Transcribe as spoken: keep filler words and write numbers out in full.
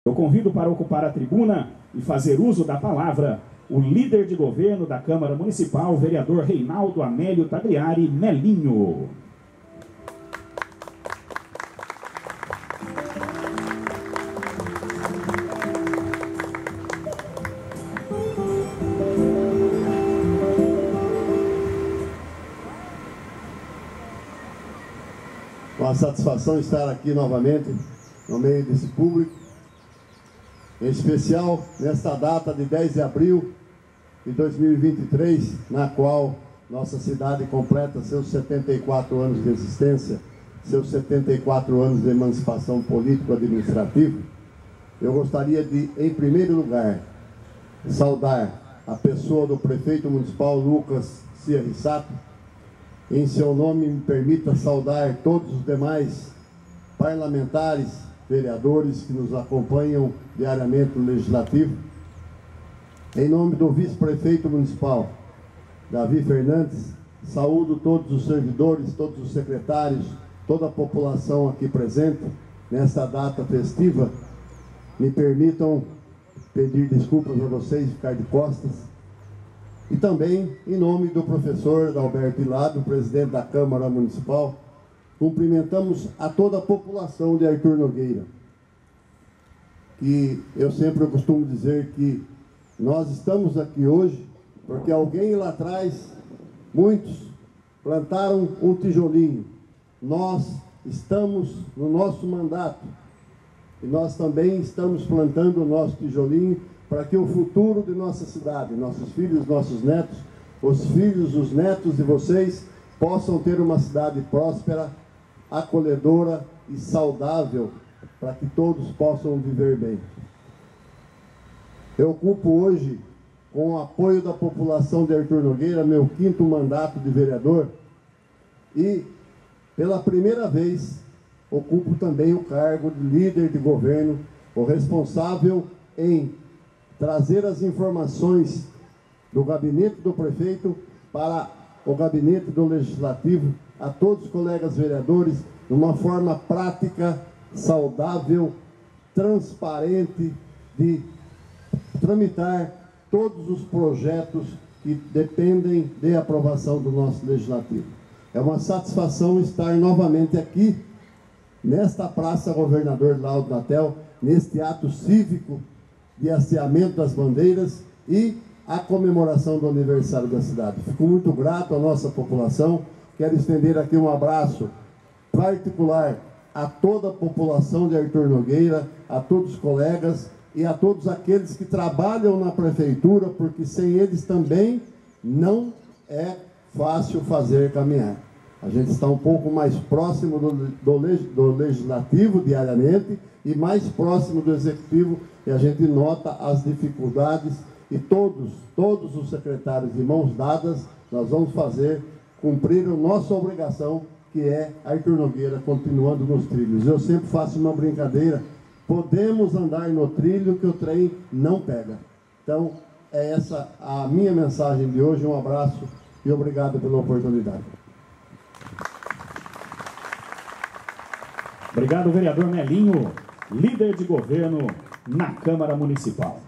Eu convido para ocupar a tribuna e fazer uso da palavra o líder de governo da Câmara Municipal, o vereador Reinaldo Amélio Tagliari Melinho. Uma satisfação estar aqui novamente no meio desse público, em especial nesta data de dez de abril de dois mil e vinte e três, na qual nossa cidade completa seus setenta e quatro anos de existência, seus setenta e quatro anos de emancipação político-administrativa. Eu gostaria de, em primeiro lugar, saudar a pessoa do prefeito municipal Lucas Cia Rissato. Em seu nome, me permita saudar todos os demais parlamentares, vereadores que nos acompanham diariamente no Legislativo. Em nome do vice-prefeito municipal, Davi Fernandes, saúdo todos os servidores, todos os secretários, toda a população aqui presente nesta data festiva. Me permitam pedir desculpas a vocês, ficar de costas. E também, em nome do professor Alberto Hilado, presidente da Câmara Municipal, cumprimentamos a toda a população de Artur Nogueira, que eu sempre costumo dizer que nós estamos aqui hoje porque alguém lá atrás, muitos, plantaram um tijolinho. Nós estamos no nosso mandato e nós também estamos plantando o nosso tijolinho para que o futuro de nossa cidade, nossos filhos, nossos netos, os filhos, os netos de vocês, possam ter uma cidade próspera, acolhedora e saudável, para que todos possam viver bem. Eu ocupo hoje, com o apoio da população de Artur Nogueira, meu quinto mandato de vereador e, pela primeira vez, ocupo também o cargo de líder de governo, o responsável em trazer as informações do gabinete do prefeito para o gabinete do legislativo, a todos os colegas vereadores, de uma forma prática, saudável, transparente, de tramitar todos os projetos que dependem de aprovação do nosso legislativo. É uma satisfação estar novamente aqui, nesta Praça Governador Laudo Natel, neste ato cívico de hasteamento das bandeiras e a comemoração do aniversário da cidade. Fico muito grato à nossa população. Quero estender aqui um abraço particular a toda a população de Artur Nogueira, a todos os colegas e a todos aqueles que trabalham na prefeitura, porque sem eles também não é fácil fazer caminhar. A gente está um pouco mais próximo do, do, do legislativo diariamente e mais próximo do executivo, e a gente nota as dificuldades, e todos, todos os secretários de mãos dadas, nós vamos fazer, cumprir a nossa obrigação, que é Artur Nogueira continuando nos trilhos. Eu sempre faço uma brincadeira, podemos andar no trilho que o trem não pega. Então, é essa a minha mensagem de hoje, um abraço e obrigado pela oportunidade. Obrigado, vereador Melinho, líder de governo na Câmara Municipal.